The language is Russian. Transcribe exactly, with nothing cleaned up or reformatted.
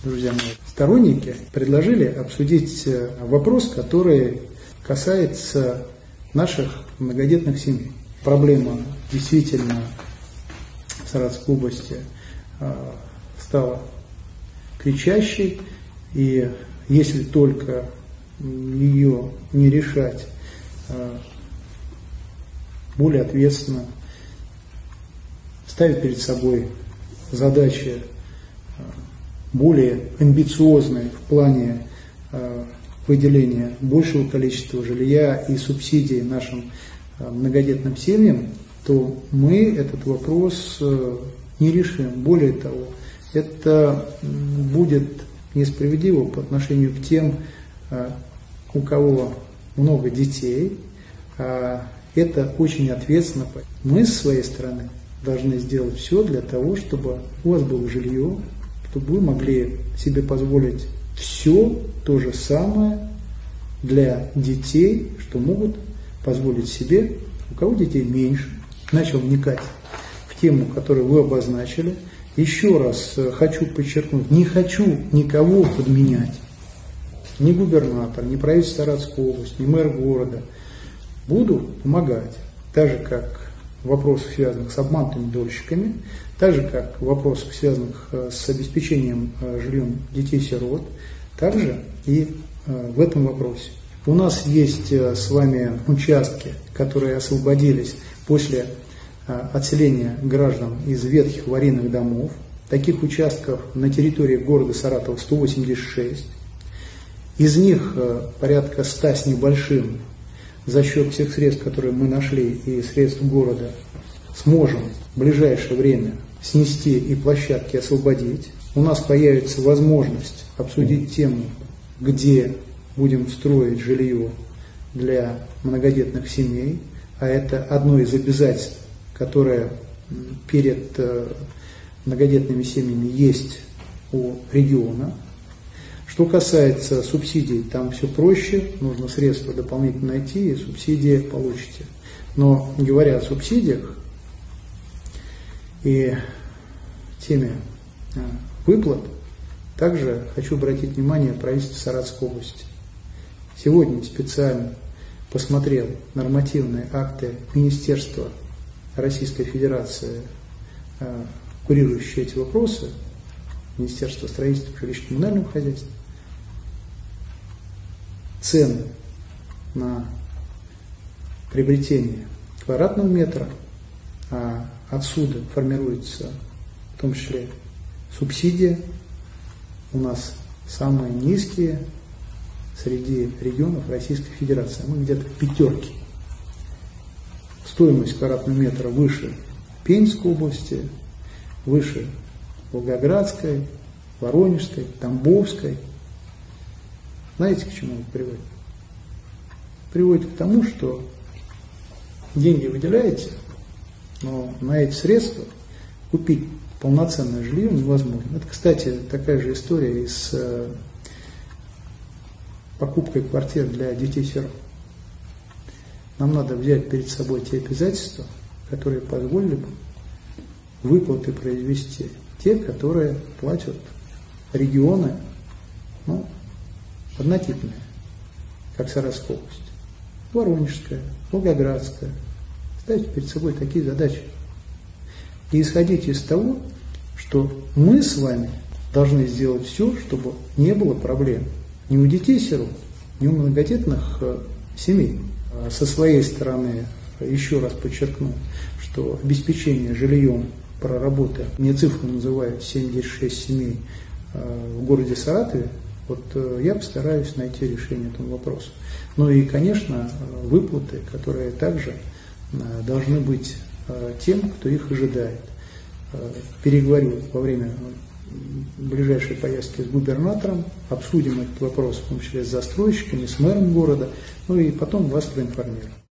друзья мои, сторонники предложили обсудить вопрос, который касается наших многодетных семей. Проблема действительно в Саратовской области стала кричащей, и если только ее не решать более ответственно, ставить перед собой задачи более амбициозные в плане выделения большего количества жилья и субсидий нашим многодетным семьям, то мы этот вопрос не решим. Более того, это будет несправедливо по отношению к тем, у кого много детей. Это очень ответственно. Мы с своей стороны должны сделать все для того, чтобы у вас было жилье, чтобы вы могли себе позволить все то же самое для детей, что могут позволить себе, у кого детей меньше. Начал вникать в тему, которую вы обозначили. Еще раз хочу подчеркнуть, не хочу никого подменять. Ни губернатор, ни правительство Саратовской области, ни мэр города. Буду помогать, так же как в вопросах, связанных с обманутыми дольщиками, так же как в вопросах, связанных с обеспечением жильем детей-сирот, также и в этом вопросе. У нас есть с вами участки, которые освободились после отселения граждан из ветхих аварийных домов. Таких участков на территории города Саратова сто восемьдесят шесть. Из них порядка ста с небольшим за счет всех средств, которые мы нашли, и средств города, сможем в ближайшее время снести и площадки освободить. У нас появится возможность обсудить тему, где будем строить жилье для многодетных семей, а это одно из обязательств, которое перед многодетными семьями есть у региона. Что касается субсидий, там все проще, нужно средства дополнительно найти, и субсидии получите. Но говоря о субсидиях и теме выплат, также хочу обратить внимание правительства Саратовской области. Сегодня специально посмотрел нормативные акты Министерства Российской Федерации, курирующие эти вопросы, Министерство строительства и жилищно-коммунального хозяйства. Цены на приобретение квадратного метра, а отсюда формируется в том числе субсидия, у нас самые низкие среди регионов Российской Федерации. Мы где-то в пятерке. Стоимость квадратного метра выше Пензенской области, выше Волгоградской, Воронежской, Тамбовской. Знаете, к чему это приводит? Приводит к тому, что деньги выделяете, но на эти средства купить полноценное жилье невозможно. Это, кстати, такая же история и с покупкой квартир для детей-сирот. Нам надо взять перед собой те обязательства, которые позволили бы выплаты произвести, те, которые платят регионы, ну, однотипные, как Саратовская область, Воронежская, Волгоградская. Ставьте перед собой такие задачи. И исходите из того, что мы с вами должны сделать все, чтобы не было проблем ни у детей-сирот, ни у многодетных семей. Со своей стороны, еще раз подчеркну, что обеспечение жильем проработы, мне цифру называют семьдесят шесть семей в городе Саратове, вот я постараюсь найти решение этому вопросу. Ну и, конечно, выплаты, которые также должны быть тем, кто их ожидает. Переговорю во время ближайшей поездки с губернатором, обсудим этот вопрос, в том числе с застройщиками, с мэром города, ну и потом вас проинформирую.